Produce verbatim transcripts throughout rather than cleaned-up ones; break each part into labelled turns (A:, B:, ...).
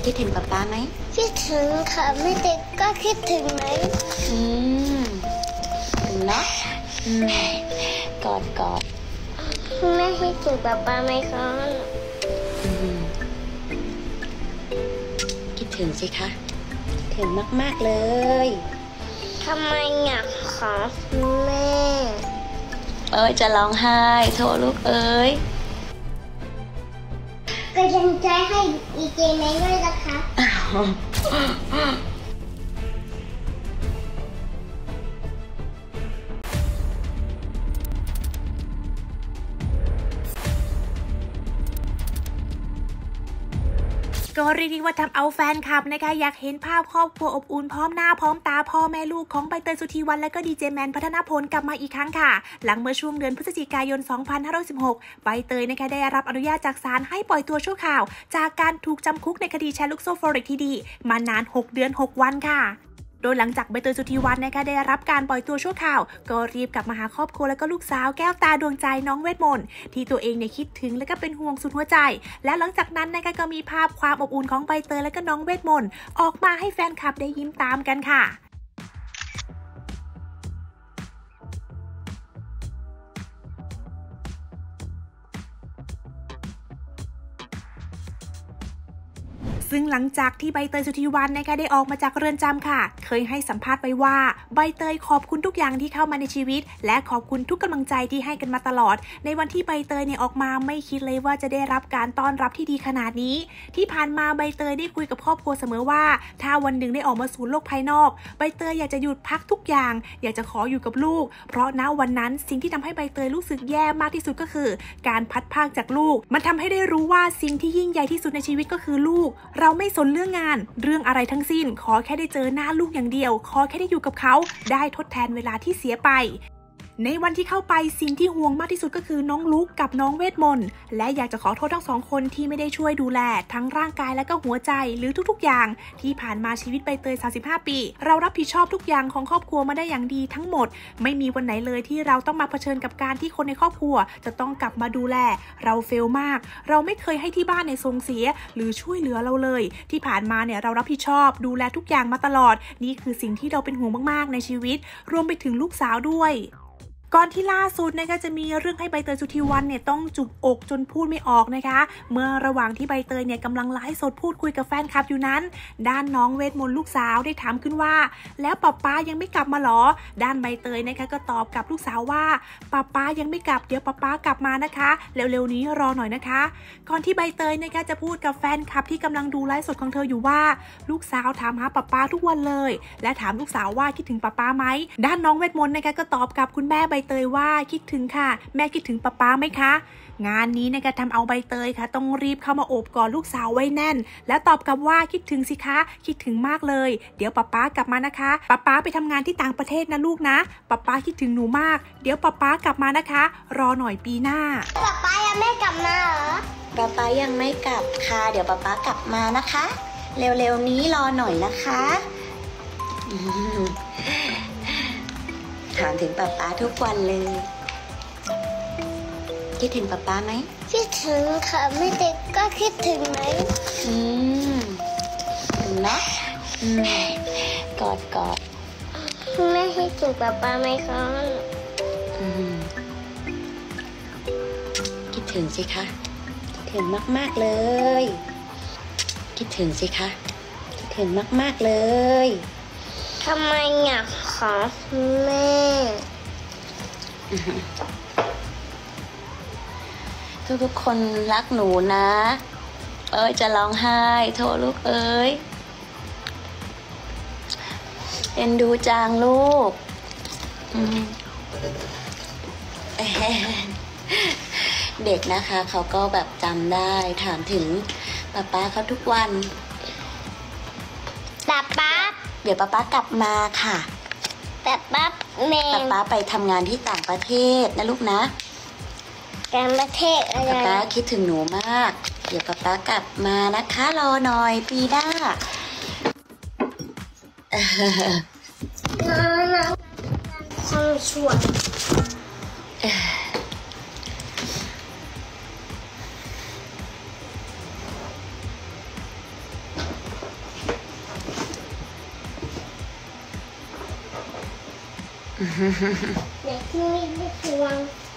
A: คิดถึงป๊าป๊าไหม
B: คิดถึงค่ะไม่เด็กก็คิดถึงไหม
A: อืมถึงนะอืมกอดกอด
B: แม่คิดถึงป๊าป๊าไหมคะ
A: อืมคิดถึงสิคะถึงมากๆเลย
B: ทำไมอยากขอแม่
A: เอ้ยจะร้องไห้โทรลูกเอ้ย
B: ก็ยังใจให้อีเจแม่ด้วยนะคะ
C: ก็เรียกได้ว่าทำเอาแฟนคลับนะคะอยากเห็นภาพครอบครัวอบอุ่นพร้อมหน้าพร้อมตาพ่อแม่ลูกของใบเตยสุธีวรรณและก็ดีเจแมนพัฒนพลกลับมาอีกครั้งค่ะหลังเมื่อช่วงเดือนพฤศจิกายนสองพันห้าร้อยสิบหกใบเตยนะคะได้รับอนุญาตจากศาลให้ปล่อยตัวชั่วคราวจากการถูกจำคุกในคดีแชร์ลูกโซ่ฟอเร็กซ์ทีดีมานานหกเดือนหกวันค่ะโดยหลังจากใบเตยสุธีวรรณนะคะได้รับการปล่อยตัวชั่วคราวก็รีบกลับมาหาครอบครัวและก็ลูกสาวแก้วตาดวงใจน้องเวทมนต์ที่ตัวเองเนี่ยคิดถึงและก็เป็นห่วงสุดหัวใจและหลังจากนั้นนะคะก็มีภาพความอบอุ่นของใบเตยและก็น้องเวทมนต์ออกมาให้แฟนคลับได้ยิ้มตามกันค่ะซึ่งหลังจากที่ใบเตยสุธีวรรณนะคะได้ออกมาจากเรือนจำค่ะเคยให้สัมภาษณ์ไว้ว่าใบเตยขอบคุณทุกอย่างที่เข้ามาในชีวิตและขอบคุณทุกกำลังใจที่ให้กันมาตลอดในวันที่ใบเตยเนี่ยออกมาไม่คิดเลยว่าจะได้รับการต้อนรับที่ดีขนาดนี้ที่ผ่านมาใบเตยได้คุยกับครอบครัวเสมอว่าถ้าวันหนึ่งได้ออกมาสู่โลกภายนอกใบเตยอยากจะหยุดพักทุกอย่างอยากจะขออยู่กับลูกเพราะณวันนั้นสิ่งที่ทำให้ใบเตยรู้สึกแย่มากที่สุดก็คือการพัดพรากจากลูกมันทำให้ได้รู้ว่าสิ่งที่ยิ่งใหญ่ที่สุดในชีวิตก็คือลูกเราไม่สนเรื่องงานเรื่องอะไรทั้งสิ้นขอแค่ได้เจอหน้าลูกอย่างเดียวขอแค่ได้อยู่กับเขาได้ทดแทนเวลาที่เสียไปในวันที่เข้าไปสิ่งที่ห่วงมากที่สุดก็คือน้องลุกกับน้องเวทมนต์และอยากจะขอโทษทั้งสองคนที่ไม่ได้ช่วยดูแลทั้งร่างกายและก็หัวใจหรือทุกๆอย่างที่ผ่านมาชีวิตใบเตยสามสิบห้าปีเรารับผิดชอบทุกอย่างของครอบครัวมาได้อย่างดีทั้งหมดไม่มีวันไหนเลยที่เราต้องมาเผชิญกับการที่คนในครอบครัวจะต้องกลับมาดูแลเราเฟลมากเราไม่เคยให้ที่บ้านในทรงเสียหรือช่วยเหลือเราเลยที่ผ่านมาเนี่ยเรารับผิดชอบดูแลทุกอย่างมาตลอดนี่คือสิ่งที่เราเป็นห่วงมากๆในชีวิตรวมไปถึงลูกสาวด้วยก่อนที่ล่าสุดนะคะจะมีเรื่องให้ใบเตยสุธีวรรณเนี่ยต้องจุกอกจนพูดไม่ออกนะคะเมื่อระหว่างที่ใบเตยเนี่ยกำลังไลฟ์สดพูดคุยกับแฟนคลับอยู่นั้นด้านน้องเวทมนต์ลูกสาวได้ถามขึ้นว่าแล้วป๊าป๊ายังไม่กลับมาหรอด้านใบเตยนะคะก็ตอบกับลูกสาวว่าป๊าป๊ายังไม่กลับเดี๋ยวป๊าป๊ากลับมานะคะเร็วๆนี้รอหน่อยนะคะก่อนที่ใบเตยนะคะจะพูดกับแฟนคลับที่กำลังดูไลฟ์สดของเธออยู่ว่าลูกสาวถามหาป๊าป๊าทุกวันเลยและถามลูกสาวว่าคิดถึงป๊าป๊าไหมด้านน้องเวทมนต์นะคะก็ตอบกับคุณแม่ใบเตยว่าคิดถึงค่ะแม่คิดถึงป๊าป๊าไหมคะงานนี้นะคะทำเอาใบเตยค่ะต้องรีบเข้ามาโอบกอดลูกสาวไว้แน่นแล้วตอบกลับว่าคิดถึงสิคะคิดถึงมากเลยเดี๋ยวป๊าป๊ากลับมานะคะป๊าป๊าไปทำงานที่ต่างประเทศนะลูกนะป๊าป๊าคิดถึงหนูมากเดี๋ยวป๊าป๊ากลับมานะคะรอหน่อยปีหน้า
B: ป๊าป๊ายังไม่กลับมาเหรอ
A: ป๊าป๊ายังไม่กลับค่ะเดี๋ยวป๊าป๊ากลับมานะคะเร็วๆนี้รอหน่อยนะคะถามถึงป๊าป๊าทุกวันเลยคิดถึงป๊าป๊าไหม
B: คิดถึงค่ะไม่เด็กก็คิดถึงไหม
A: อืมถึงนะอืมกอดกอด
B: แม่คิดถึงป๊าป๊าไหมคะ
A: อืมคิดถึงสิคะคิดถึงมากๆเลยคิดถึงสิคะคิดถึงมากๆเลย
B: ทำไมอยากขอแม่
A: ทุกๆคนรักหนูนะเอ้ยจะร้องไห้โทรลูกเอ้ยเอ็นดูจางลูกเด็กนะคะเขาก็แบบจำได้ถามถึงป๊าป๊าเขาทุกวัน
B: ป๊าป๊า
A: เดี๋ยวป๊าป๊ากลับมาค่ะ
B: ป๊าป๊าแม่
A: ป๊าป๊าไปทำงานที่ต่างประเทศนะลูกนะ
B: ต่างประเทศอะไร
A: ป๊าป๊าคิดถึงหนูมากเดี๋ยวป๊าป๊ากลับมานะคะรอหน่อยปีหน้า
B: ความสวยเด็กที่ไม่ได้ทวง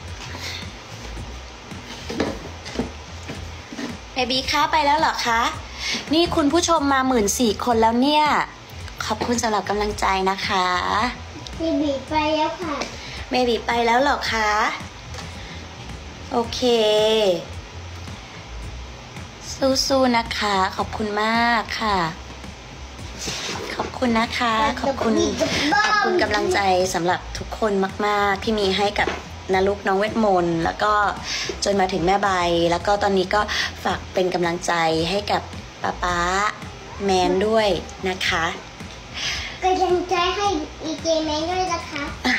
A: เบบีคะไปแล้วเหรอคะนี่คุณผู้ชมมาหมื่นสี่คนแล้วเนี่ยขอบคุณสำหรับกำลังใจนะคะ
B: เบบีไปแล้วค่ะ
A: เบบีไปแล้วเหรอคะโอเคสู้ๆนะคะขอบคุณมากค่ะขอบคุณนะคะขอบคุณขอบคุณกำลังใจสำหรับทุกคนมากๆที่มีให้กับนะลูกน้องเวทมนต์แล้วก็จนมาถึงแม่ใบแล้วก็ตอนนี้ก็ฝากเป็นกำลังใจให้กับป๊าป๊าแมนด้วยนะคะ
B: กำลังใจให้อีเจแมนด้วยนะคะ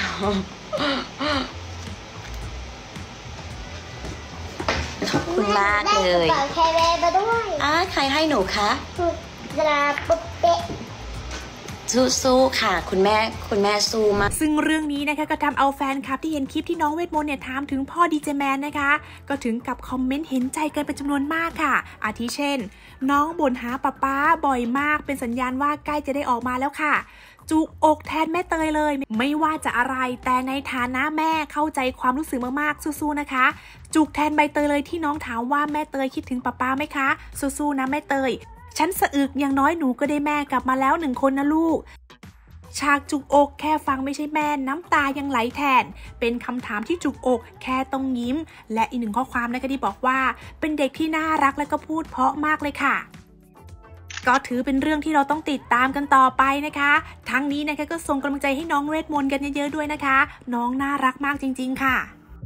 A: ขอบคุณมากเลย
B: ได้กระเป๋าแคร์แบร์มาด้วย
A: อ่าใครให้หนูคะ
B: ตราปุ๊บเป๊ะ
A: สู้ๆค่ะคุณแม่คุณแม่สู้มาก
C: ซึ่งเรื่องนี้นะคะก็ทำเอาแฟนคลับที่เห็นคลิปที่น้องเวทมนต์เนี่ยถามถึงพ่อดีเจแมนนะคะก็ถึงกับคอมเมนต์เห็นใจกันเป็นจำนวนมากค่ะอาทิเช่นน้องบ่นหาป๊าป๊าบ่อยมากเป็นสัญญาณว่าใกล้จะได้ออกมาแล้วค่ะจุกอกแทนแม่เตยเลยไม่ว่าจะอะไรแต่ในฐานะแม่เข้าใจความรู้สึกมากๆสู้ๆนะคะจุกแทนใบเตยเลยที่น้องถามว่าแม่เตยคิดถึงป๊าป๊าไหมคะสู้ๆนะแม่เตยฉันสะอึกอย่างน้อยหนูก็ได้แม่กลับมาแล้วหนึ่งคนนะลูกฉากจุกอกแค่ฟังไม่ใช่แม่น้ำตายังไหลแทนเป็นคำถามที่จุกอกแค่ต้องยิ้มและอีกหนึ่งข้อความนะคะที่บอกว่าเป็นเด็กที่น่ารักและก็พูดเพราะมากเลยค่ะก็ถือเป็นเรื่องที่เราต้องติดตามกันต่อไปนะคะทั้งนี้นะคะก็ส่งกำลังใจให้น้องเวทมนต์กันเยอะๆด้วยนะคะน้องน่ารักมากจริงๆค่ะ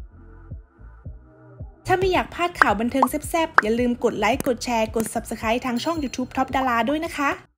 C: ถ้าไม่อยากพลาดข่าวบันเทิงแซ่บๆอย่าลืมกดไลค์กดแชร์กด ซับสไครบ์ ทางช่อง ยูทูบ ท็อปดาราด้วยนะคะ